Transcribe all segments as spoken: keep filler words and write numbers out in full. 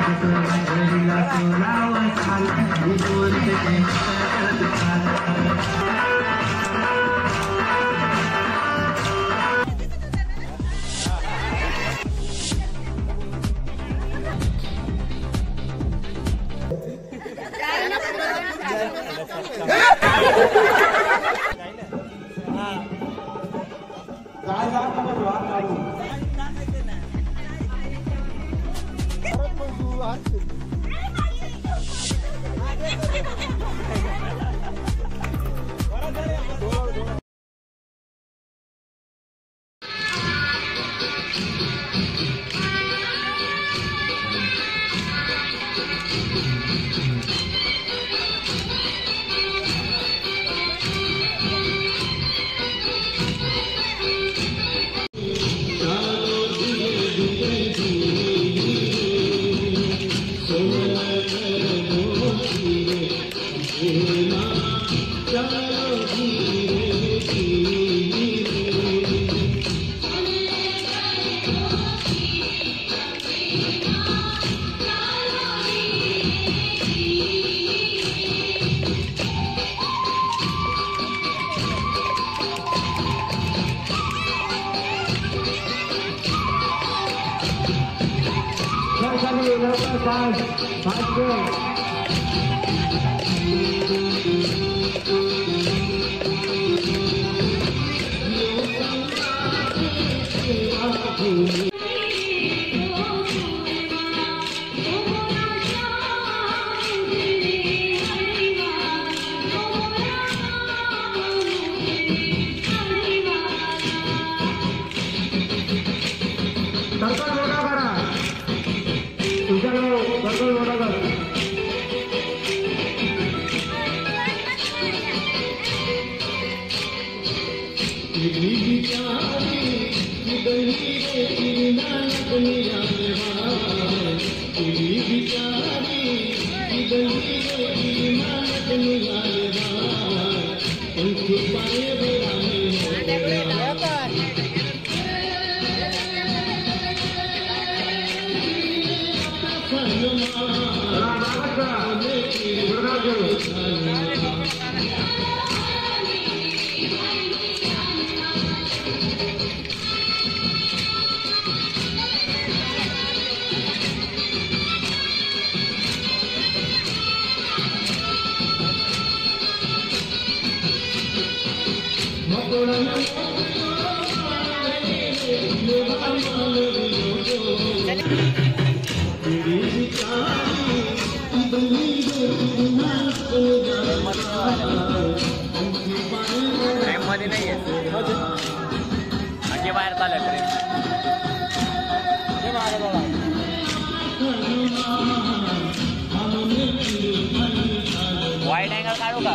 मध्ये नाहीये आगे बाहेर चालेल ट्रेन वाईड अँगल काढू का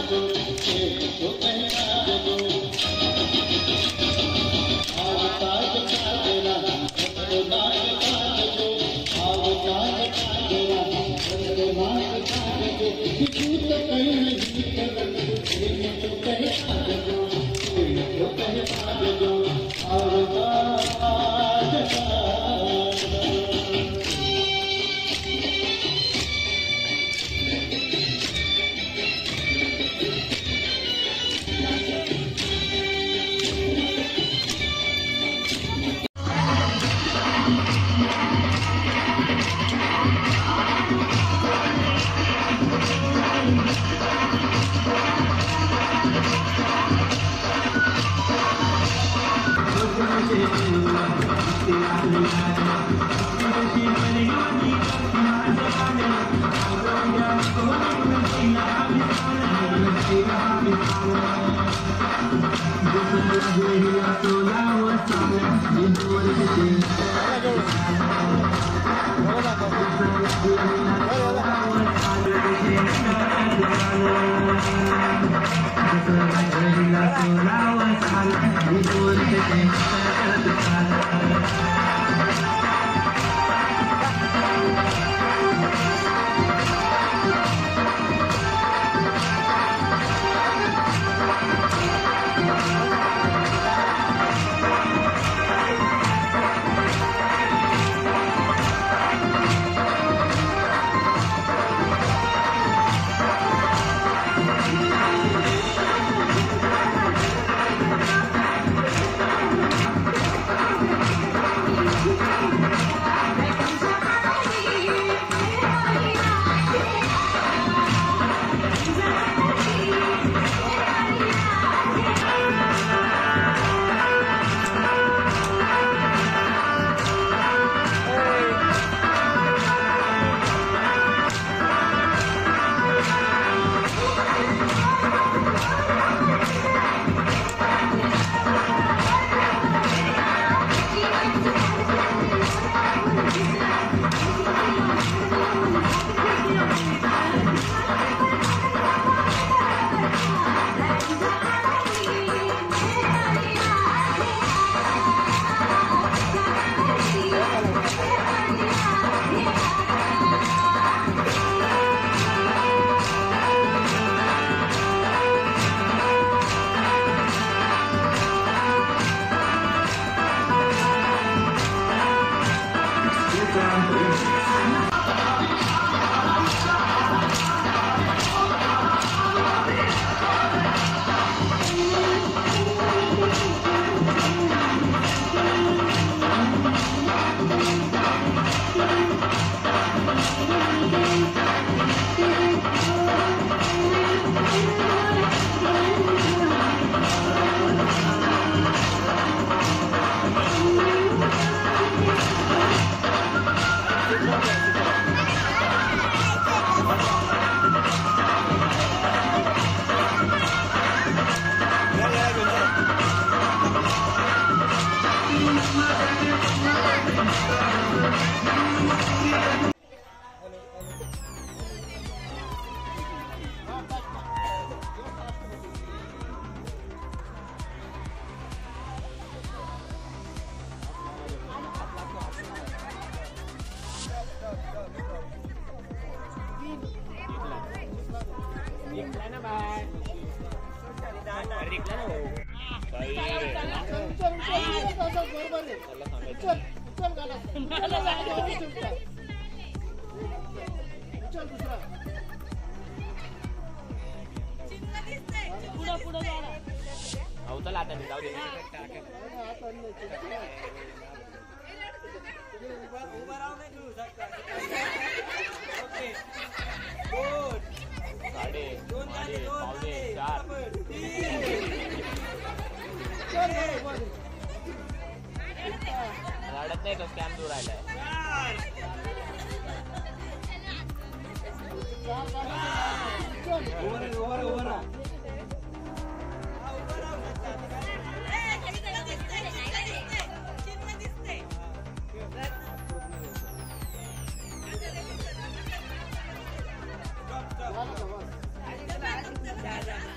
लढत नाही तो स्कॅम दूर राहिलाय. Dadah.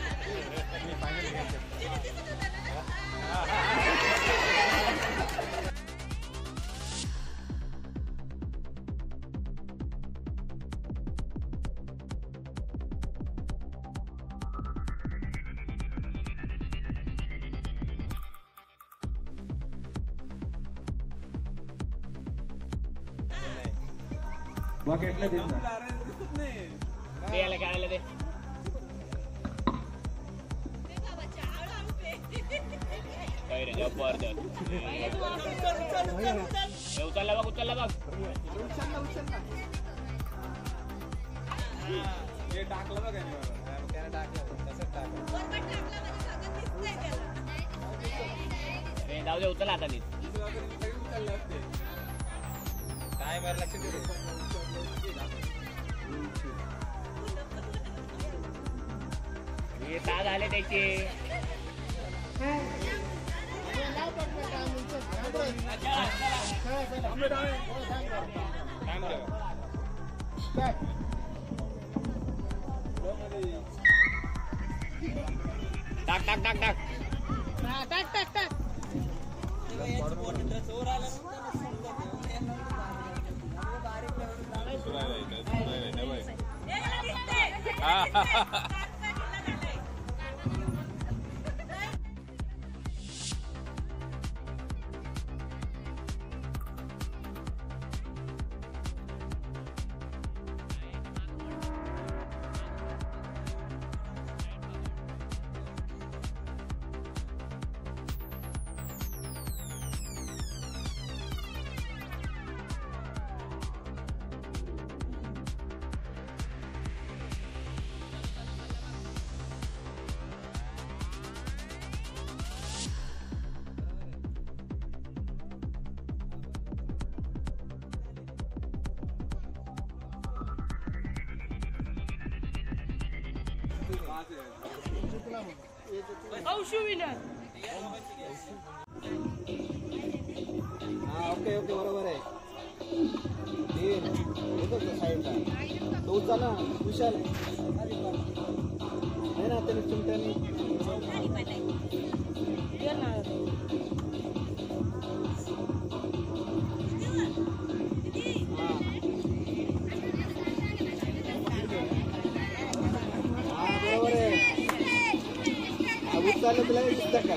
बकेटला दे ते याला खेळायला दे काय रे जबरदस्त उचलला बघ उचलला बघ हे टाकलं बघ त्याने टाकलं तसंच टाकलं रे जाऊ दे उचल आता नीट काय बरं लक्ष दे हे ताज आले त्याचे टाक टाक टाक टाक टाक टाक टाक ओके ओके बरोबर आहे येतो साईडला तो उचला विशाल नाही ना त्याने चिमट्याने बरोबर आहे उचललं तुला दिसतं का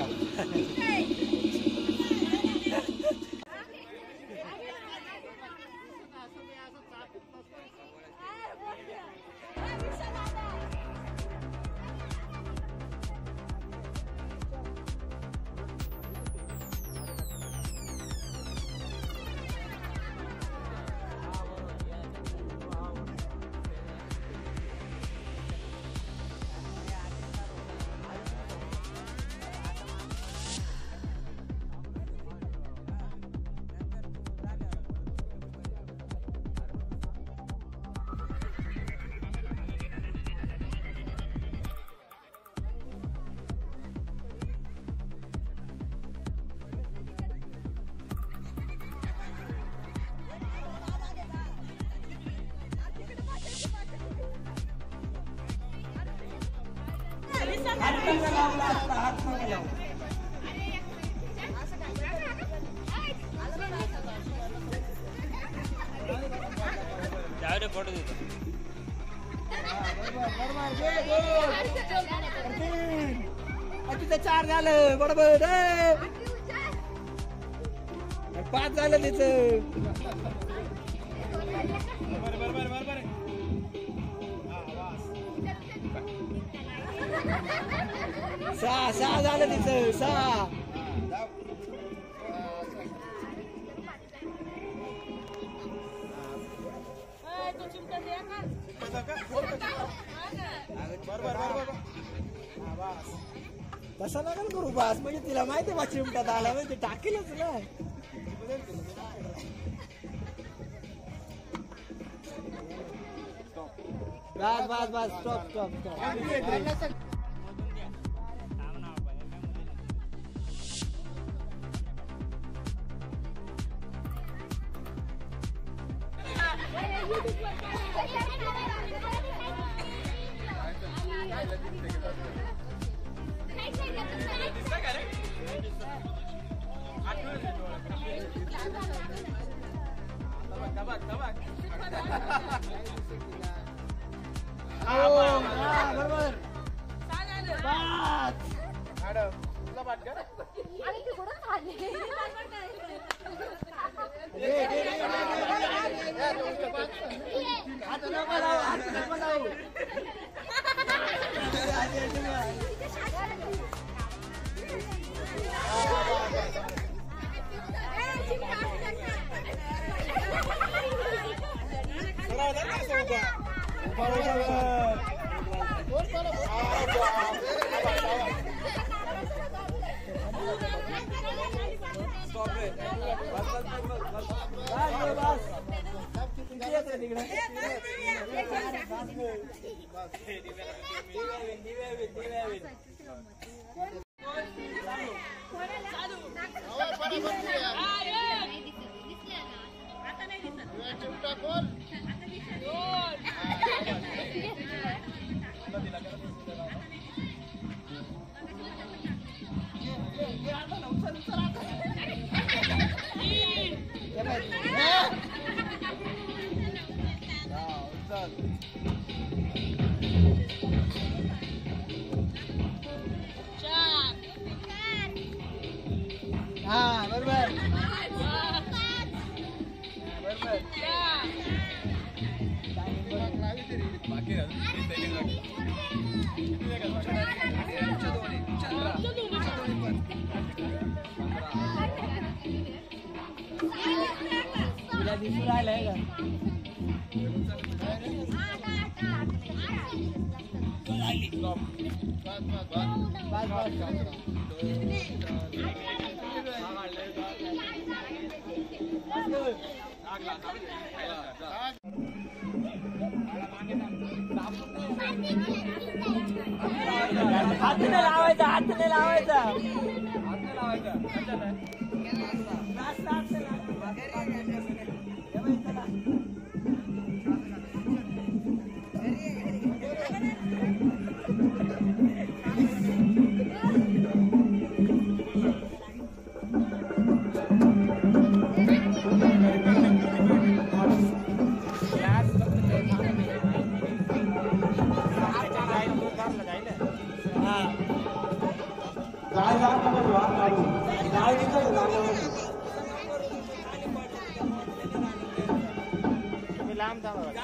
फोटो देतो तिथं चार झालं बरोबर पाच झालं तिथं सहा सहा झालं तिथं सहा तसं नका करू बास म्हणजे तिला माहिती आहे चिमट्यात आला म्हणजे टाकेलच ना बस बस बस स्टॉप स्टॉप स्टॉप बरोबर मॅडम हा बरोबर तुला दिसून राहिलंय का हात नाही लावायचा हात नाही लावायचा हात नाही लावायचा लांब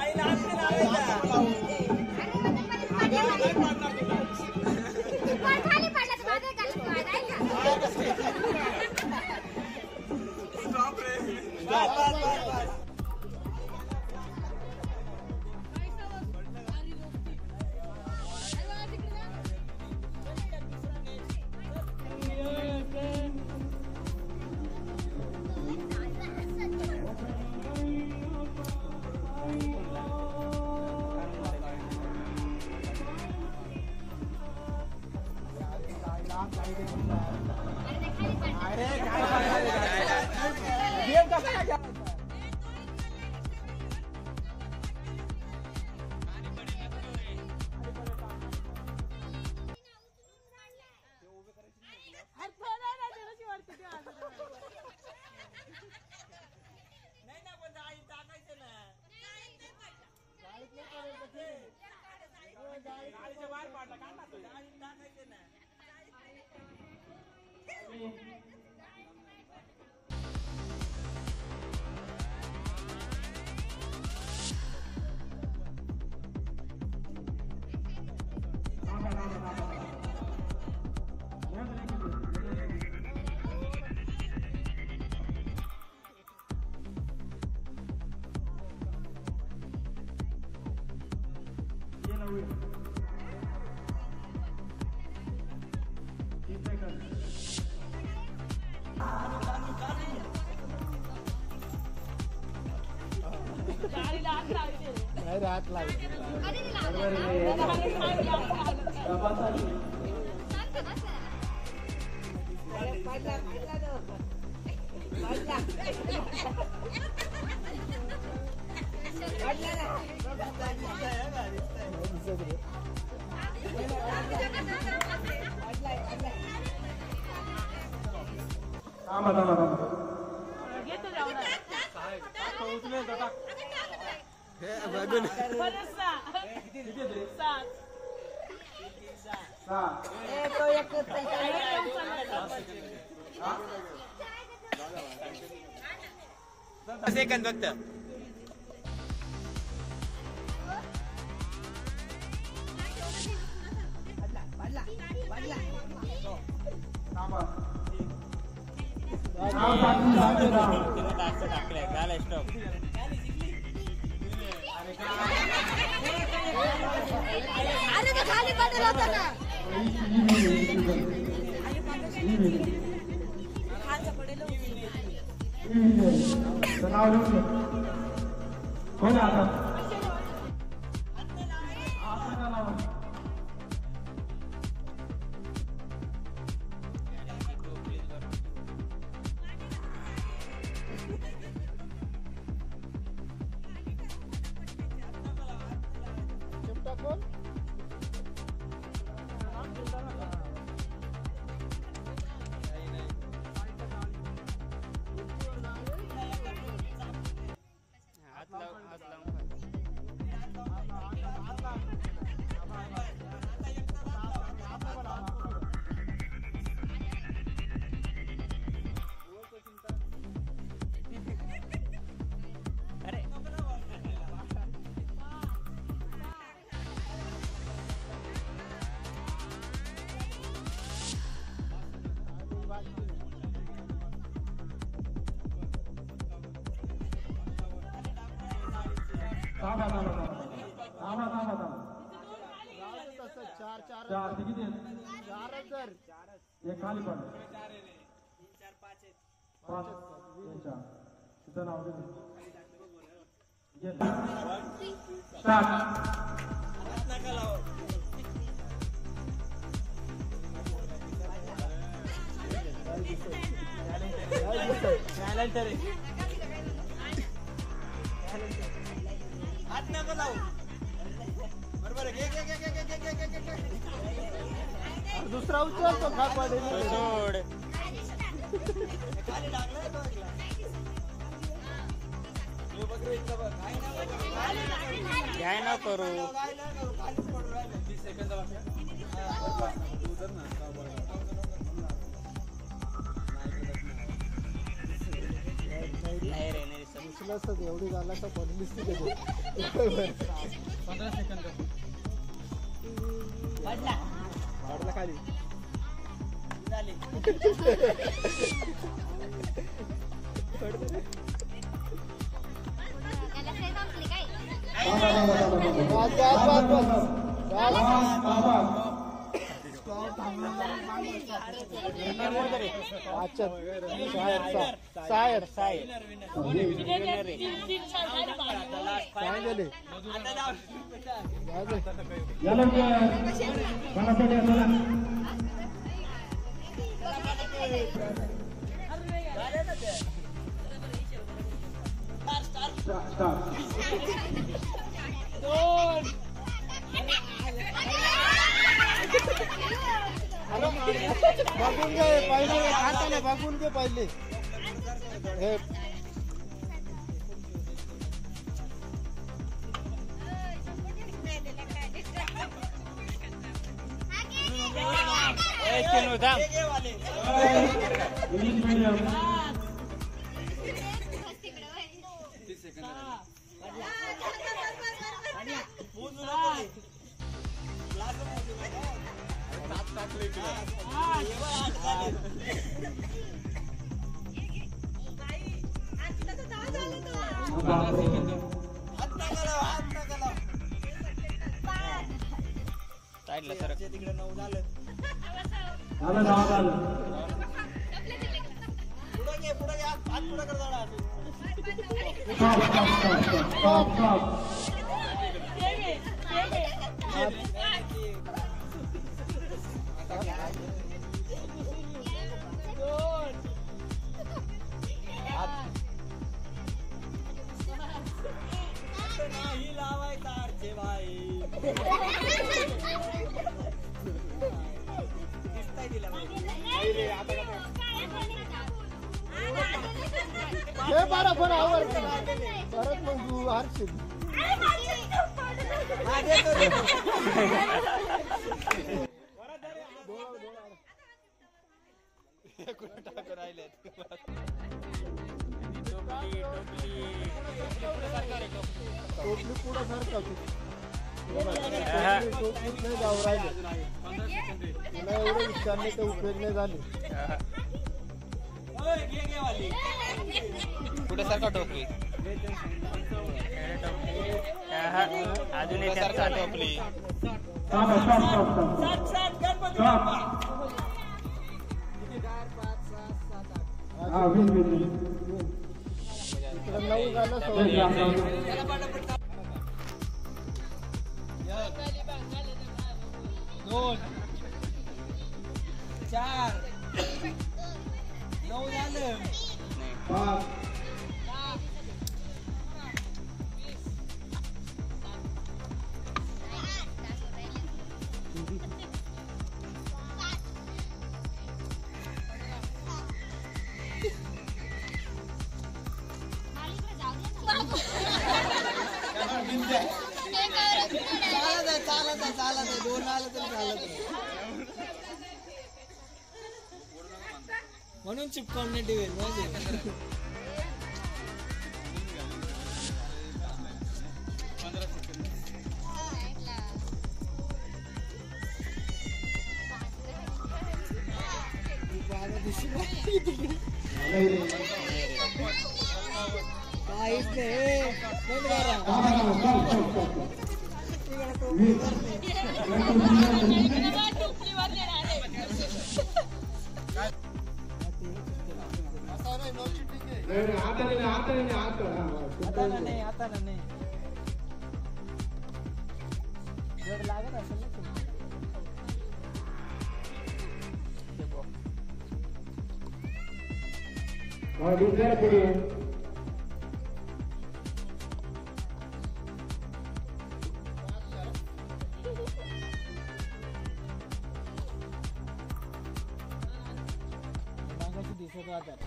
रात लागली सेकंद फक्त तिने टाकचं टाकलंय झालं स्टॉप. अरे तो खाली पडेल होता ना. खालचं पडेल होतं. कोण आता हात लाव हात लाव. अरे थांबा थांबा थांबा थांबा थांबा थांबा चार चार चार ते किती आहेत? चारच जर एक खाली पड पाच हे चार तिथं नाव दे स्टार्ट हात नका लावू. बरोबर आहे. घे, घे, घे, घे, घे, घे, घे, घे, घे. अरे दुसरा उचल तो खा पडेल. सोड. खाली लागलाय तो एकला. यो बघ रे, इथं बघ. काय नाही बघ. काय न करू. काय नाही करू. खालीच पडून राहिलं. वीस सेकंद बाकी आहे. हा, बरोबर. तू उतर ना. का बरं. नाही रे नाही दिसत. उचलच एवढी झाला तर पडलीच नाही. पंधरा सेकंद पडला. पडला खाली. झाली. बस बस बस बस. अच्छा सायर सायर सांगले याला कोणासाठी असला स्टार्ट बघून घे पहिले हाताने बघून घे पहिले हे चिनू थांब. इंग्लिश मीडियम साईडला सर. तिकडे नऊ झालं. झालं नाव झालं पुढे घे पुढे घे हात पुढे कर जरा. स्टॉप स्टॉप स्टॉप स्टॉप नाही लावायचा अर्चे भाई. दिसताय दिला हे बारा फोन आवर परत मग तू हारशील. टाकून राहिले टोपली पुढं सारखा तू टोपलीच नाही जाऊ राहिले तुला एवढं विचारले तर उपयोग नाही झाले. कुठे सारखा टोपली अजून एक सारखा टोपली हा विन विन नऊ झालं दोन चार नऊ झालं पाच चालत आहे चालत आहे चालत आहे दोन आलं तरी चालत आहे म्हणून चिपकवणे टीव्ही म्हणजे काहीच नाही बंद करा हाताला नाही हाताला नाही जड लागत असेल ना दुसऱ्या पुढे दिसत राहतात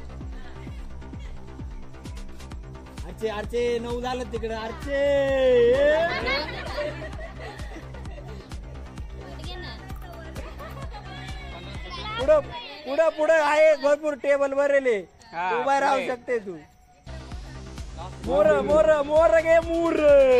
आरचे आरचे नऊ झालं तिकडे आरचे पुढं पुढं पुढं आहे भरपूर टेबल भरले उभा राहू शकते तू मोर मोर मोर गे मोर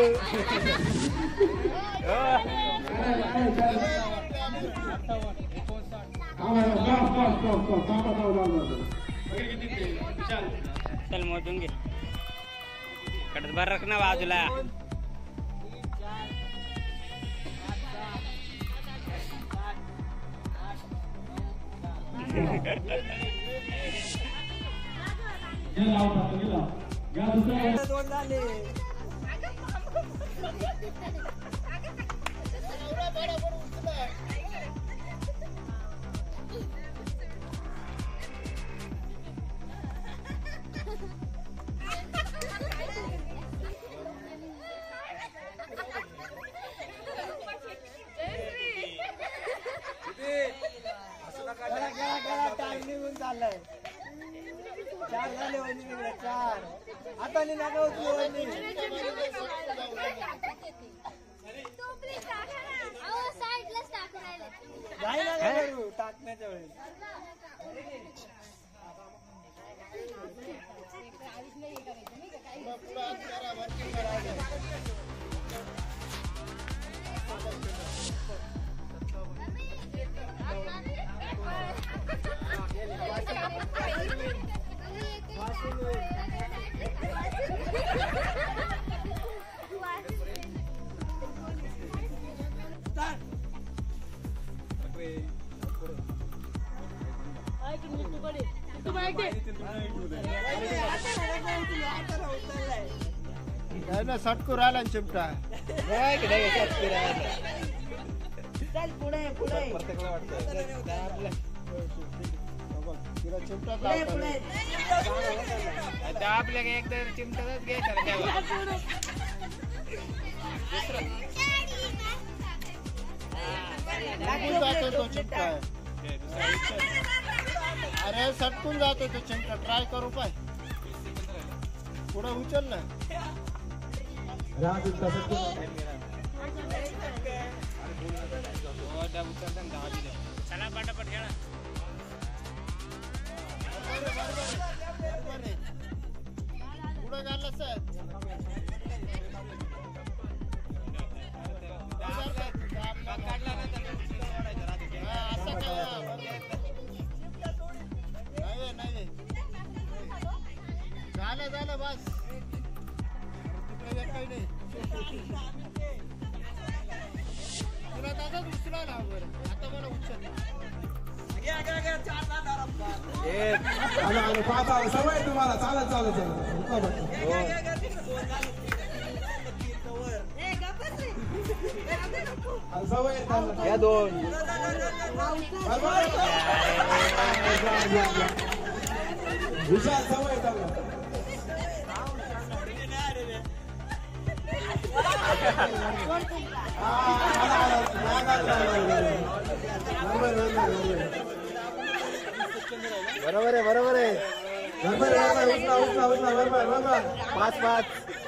चल मोजून घे कडत भर रख ना बाजूला दोन झाले टाइम निघून चाललाय चार झाले वहिनी निघले चार आता नका उचलू वहिनी नाही नका करू टाकण्याच्या वेळेस सटकू राहिला चिमटा पुढे पुढे तिला चिमटा आपल्या एकदा चिमटाच घ्यायचा जातो तो चिमटा अरे सटकून जातो तो चिमटा ट्राय करू पाय पुढे उचल ना चला पटापट खेळा पुढे घाललं सर काढला नाही नाही सवय तुम्हाला चालत चालत सवय या दोन विशाल सवय चालला बरोबर आहे बरोबर आहे बरोबर आहे उचला उचला उचला बरोबर बरोबर पाच पाच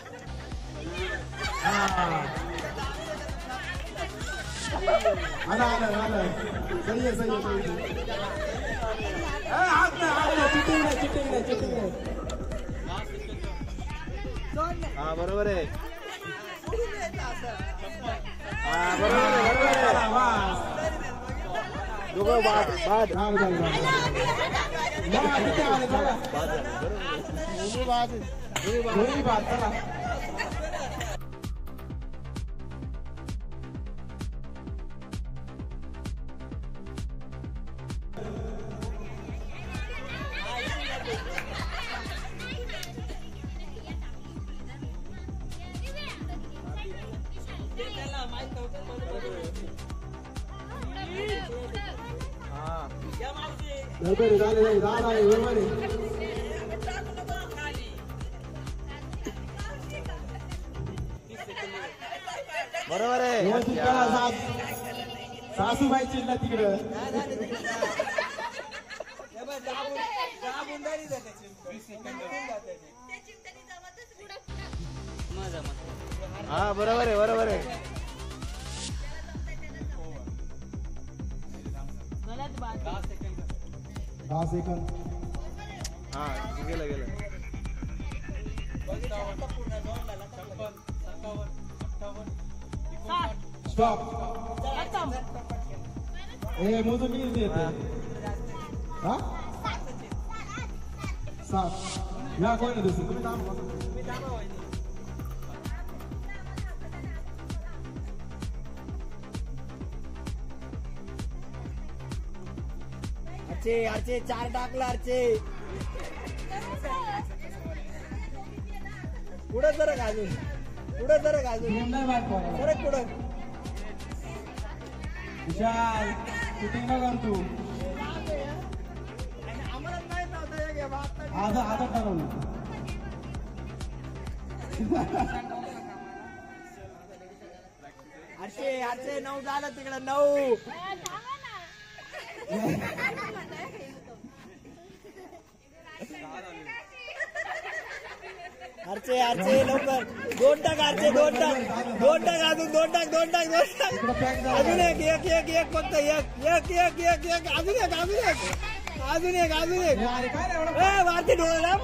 आला आला आला सही आहे सही आहे सही आहे हात नाही हात नाही चिटिंग नाही चिटिंग नाही चिटिंग नाही हा बरोबर आहे हा बरोबर आहे बरोबर आहे दोघं बाद बाद हा बरोबर बाद दोन्ही बाद चला बरोबर झाले नाही दादा आहे बरोबर आहे बरोबर आहे व्यवस्थित करा सास सासूबाई चिडला तिकडं हा बरोबर आहे बरोबर आहे दहा सेकंद हा गेलं गेलं स्टॉप ए मोजून किती येते हा सात या कोणी दुसरी तुम्ही थांबा अर्चे अर्चे चार टाकला अर्चे पुढं जरा घालून पुढं जरा घालून नाही बाहेर पडा जरा पुढं विशाल शूटिंग न कर तू आता आता ठरवलं अर्चे अर्चे नऊ झालं तिकडं नऊ अर्चे अर्चे लवकर दोन टाक अर्चे दोन टाक दोन टाक अजून दोन टाक दोन टाक दोन टाक अजून एक एक एक एक फक्त एक एक एक एक एक अजून एक अजून एक अजून एक अजून एक ए वारती डोळे लाव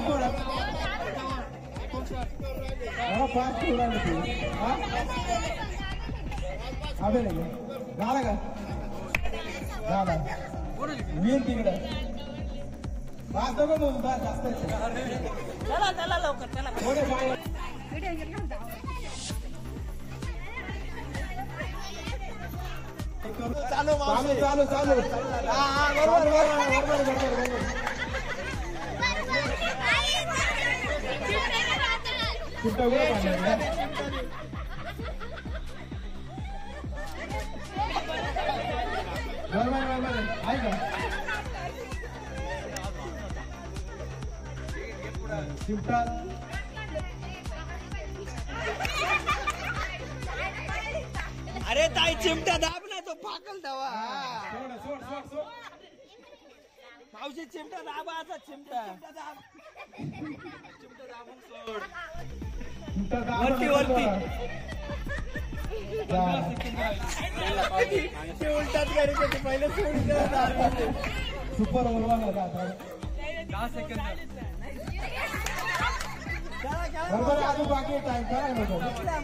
अबे नाही झालं का झालं वीर तिकडं पाच नको मग बस जास्त चला चला लवकर चला थोडे पाय चालू चालू चालू चालू हा हा बरोबर बरोबर बरोबर बरोबर चिमटा उघडा पाहिजे बरोबर बरोबर आहे का चिमटा अरे ताई चिमटा दाब ना तो पाकल दवा सोड सोड सोड सोड मावशी चिमटा दाबा असा चिमटा चिमटा दाब वरती वरती ते उलटाच करीत होते पहिले सोडून सुपर ओव्हर बरोबर अजून बाकी टाइम करा नको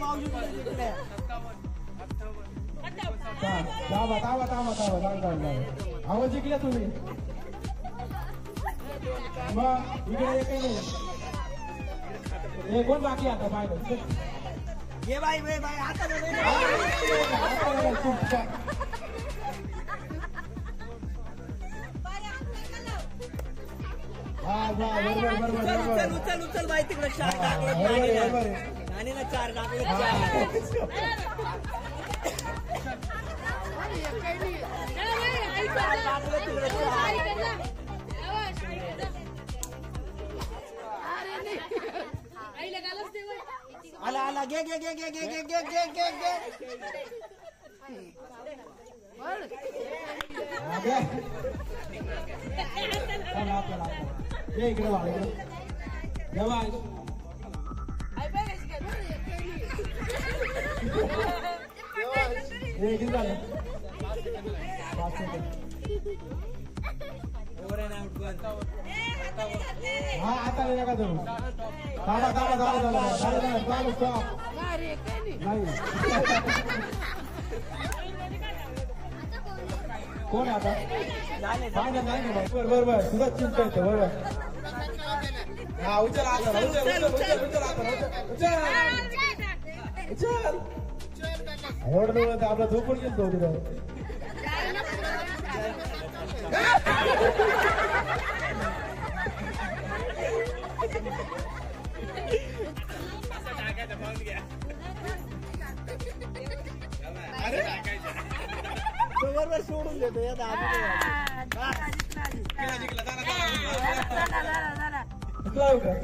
थांबा थांबा थांबा थांबा थांबा आवाज जिंकल्या तुम्ही मग इकडे एकही नाही हे कोण बाकी आहे आता फायनल ये बाई बाई बाई आता दे, दे. हा बरोबर बरोबर उचल बरोबर उचल उचल उचल बाई तिकडे चार हा, टाकले बरोबर आहे, नानीला. बरोबर आहे. नानीला चार टाकले चार टाकले तिकडे चार. आला आला घे घे घे घे घे घे घे घे घे घे हा, घ्या. चला, चला, चला. ये इकडे वा इकडे ये वा. ये किती झालं पाच second. Over and out ball. हा आता नाही नका धरू. दादा दादा दादा दादा दादा चालू स्टॉप नाही. कोण आहे आता झाले फायनल नाही ना बरोबर बरोबर तुझा चिंता येते बरोबर. हा उचल आता उचल उचल उचल उचल आता उचल उचल एवढं आपला झोपून गेलो तिथं. तो बरोबर सोडून देतो या उचलाव का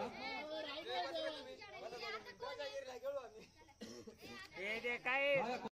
हे जे काय